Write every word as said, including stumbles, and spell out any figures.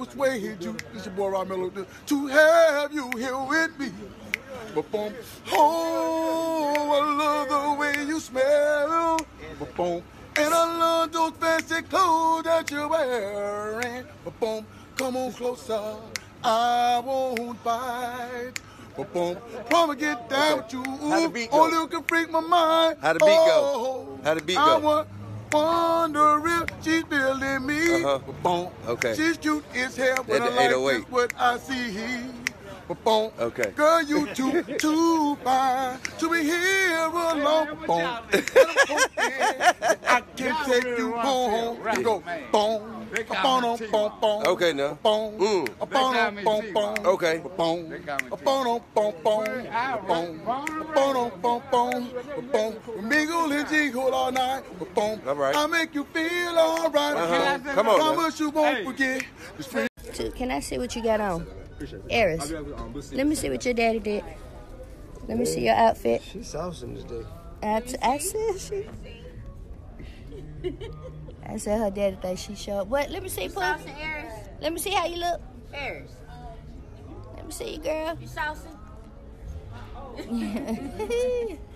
persuade you, this your boy Rob Miller, to have you here with me. Ba-boom. Oh, I love the way you smell. Ba-boom. And I love those fancy clothes that you're wearing. Ba-boom. Come on closer. I won't bite. Ba-boom. Promise get down with you. How the beat go? Only you can freak my mind. How the beat oh, go? How the beat I go? want, wonder if she's feeling me. Uh-huh. Ba-boom. Okay. She's cute as hell, but At the I eight oh like eight. this what I see. Ba-boom. Okay. Girl, you too, too fine to be here alone. Boom. I can take you home. You go, boom. Boom, boom, boom. Okay, now. Boom. Mm. Boom, boom, boom. Okay. Boom. Boom, boom, boom. Boom. Boom, boom, boom. Boom. Mingle and jingle all night. Boom. All right. I make you feel all right. Uh-huh. Come on, Promise you won't forget. It's free. Can I see what you got on? Eris, let me see what your daddy did. Let me see your outfit. She's saucing today. I, t- I said she. I said her daddy think she showed. What? Let me see, Pooh. Let me see how you look. Eris. Let me see you, girl. You saucing?